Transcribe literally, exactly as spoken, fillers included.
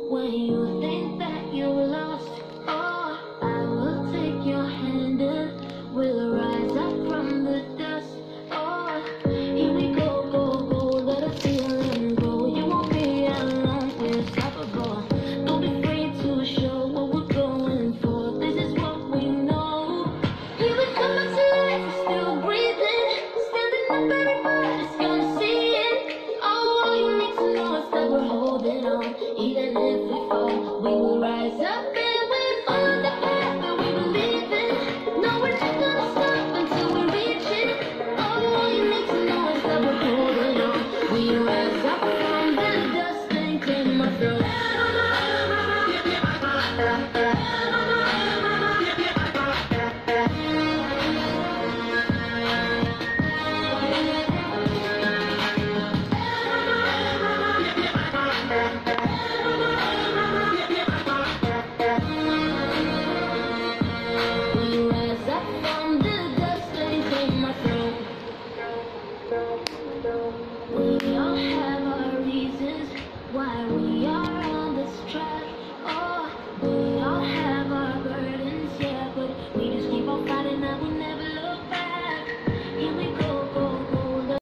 When you think that you're lost, oh, I will take your hand and we'll rise up from the dust. Oh, here we go, go, go, let us feel and grow. You won't be alone, we're unstoppable. Don't be afraid to show what we're going for. This is what we know. You would come back to life, we're still breathing. Standing up, everybody's gonna see it. Oh, all you need to know is that we're holding on. Even if we fall, we will rise up.